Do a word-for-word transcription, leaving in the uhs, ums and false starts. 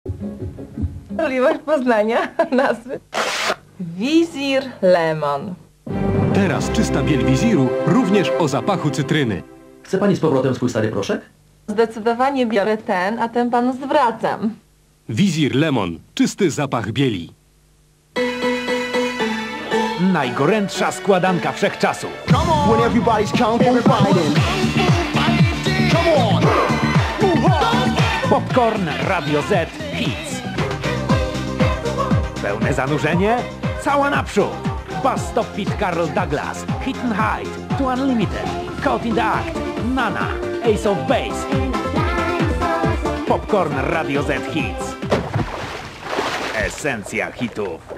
Możliwość poznania nazwy. Wizir Lemon. Teraz czysta biel wiziru również o zapachu cytryny. Chce pani z powrotem swój stary proszek? Zdecydowanie biorę ten, a ten panu zwracam. Wizir Lemon. Czysty zapach bieli. Najgorętsza składanka wszechczasów. When everybody's kung fu fighting. Come on! Popcorn Radio Z Hits. Pełne zanurzenie? Cała naprzód! Bus Stop Fit Carl Douglas, Hit and Hide, To Unlimited, Caught in the Act, Nana, Ace of Base. Popcorn Radio Z Hits. Esencja hitów.